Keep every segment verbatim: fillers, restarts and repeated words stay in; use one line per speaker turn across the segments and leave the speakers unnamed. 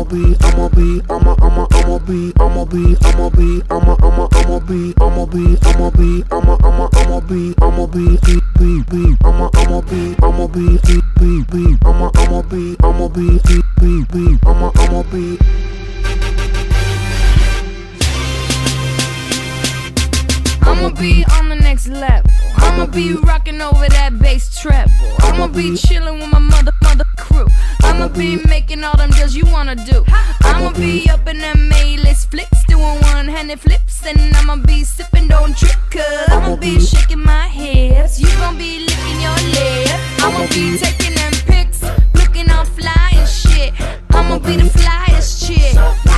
be, I'ma be, I'ma, I'ma, I'ma be, I'ma be, I'ma be, I'ma, I'ma, I'ma be, I'ma be, I'ma be, I'ma, I'ma, I'ma be, I'ma be, be, be, be, I'ma, I'ma be, I'ma be, be, be, be, I'ma, I'ma be, I'ma be, be, be, be, I'ma, I'ma be.
I'ma be on the next level. I'ma be rocking over that bass treble. I'ma be chilling with my mother, mother crew. I'ma be making all them deals you wanna do. I'ma be up in them A-list flicks, doing one-handed flips, and I'ma be sipping, don't trip, cause I'ma be shaking my hips. You gon' be licking your lips. I'ma be taking them pics, looking all fly and shit. I'ma be the flyest chick.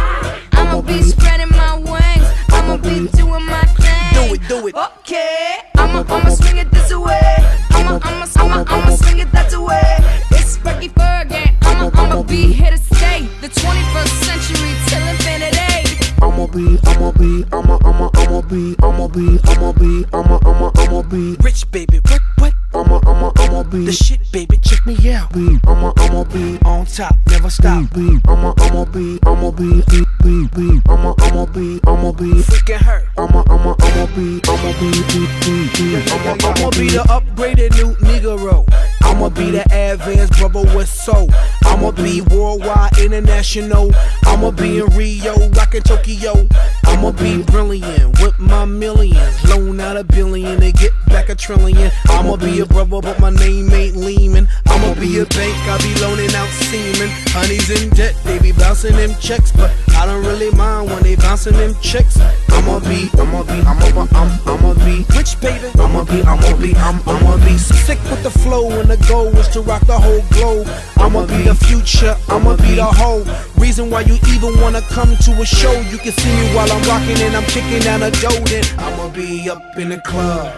I'ma be spreading my wings. I'ma be doing my thing.
Do it, do it.
Okay, I'ma, I'ma swing it this way. I'ma, I'ma, I'ma, I'ma swing it that way. It's Ricky Fergie. I'ma, I'ma be here to stay. The twenty-first century till infinity.
I'ma be, I'ma be, I'ma, I'ma, I'ma be, I'ma be, I'ma be, I'ma, I'ma, I'ma be
rich, baby. What, what?
I'ma, I'ma, I'ma be
the shit, baby. Check me out.
Be, I'ma, I'ma be
on top, never stop.
Be, I'ma, I'ma be, I'ma be, be, be, be, I'ma, I'ma be, I'ma be
freaking hurt.
I'ma, I'ma, I'ma be, I'ma be, be, be, be, I'ma,
I'ma be the upgraded new Negro. I'ma be the advanced brother with soul. I'ma be worldwide, international. I'ma be in Rio, rockin' Tokyo. I'ma be brilliant with my millions. Loan out a billion to get back a trillion. I'ma be a brother, but my name ain't Lehman. I'ma be a bank, I be loaning out semen. Honey's in debt, they be bouncing them checks, but I don't really mind when they bouncing them checks. I'ma be, I'ma be, I'ma, I'm, I'ma be rich, baby. I'ma be, I'ma be, I'm, I'ma be sick with the flow, and the goal is to rock the whole globe. I'ma be the future, I'ma be the whole reason why you even wanna come to a show. You can see me while I'm rocking and I'm kicking down a dough. Then I'ma be up in the club,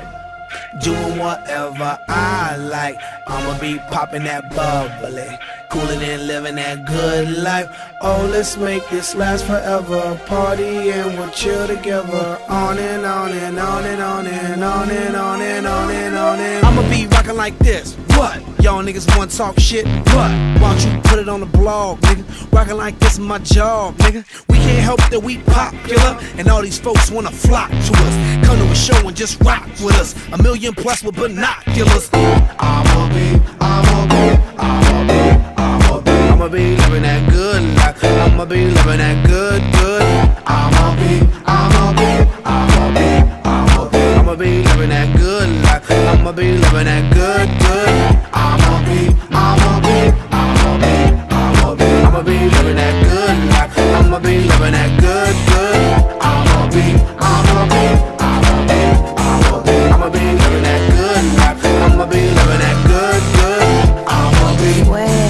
doing whatever I like. I'ma be popping that bubbly, cooling and living that good life. Oh, let's make this last forever. Party and we'll chill together. On and on and on and on and on and on and on and on and I'ma be rocking like this. What? Y'all niggas wanna talk shit? What? Why don't you put it on the blog, nigga? Rocking like this is my job, nigga. We can't help that we popular, and all these folks wanna flock to us. Come to a show and just rock with us. A million plus with binoculars. I'ma be, I'ma be, I'ma be, I'ma be, I'ma be living that good life. I'ma be living that good, good. I'ma be, I'ma be, I'ma be, I'ma be, I'ma be living that good life. I'ma be living that good, good. I'ma be, I'ma be, I'ma be, I'ma be, I'ma be living that good life. I'ma be living that good, good. I'ma be, I'ma be, I'ma be, I'ma be, I'ma be living that good life. I'ma be living that good, good. I'ma be
Well,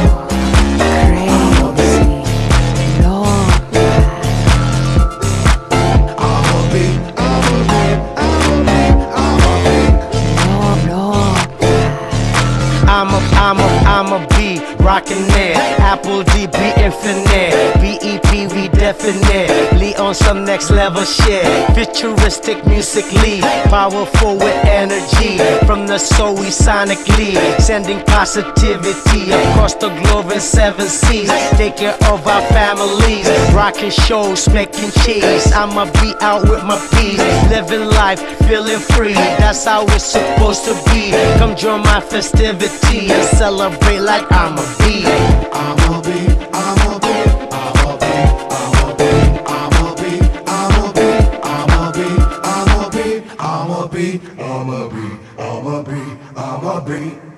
crazy, Lord.
I'ma be, I'ma be, I'ma be, I'ma be,
Lord, Lord.
I'ma, I'ma, I'ma be rockin' it. Apple D B infinite. B E P we definitely on some next level shit. Futuristic musically, powerful with energy. From the soul we sonically sending positivity across the globe in seven seas. Take care of our families, rocking shows, making cheese. I'ma be out with my peace, living life, feeling free. That's how it's supposed to be. Come join my festivity and celebrate like I'ma be.
I'ma be, I'ma be, I'ma be, I'ma be, I'ma be, I'ma be, I'ma be, I'ma be, I'ma be, I'ma be, I'ma be, I'ma be.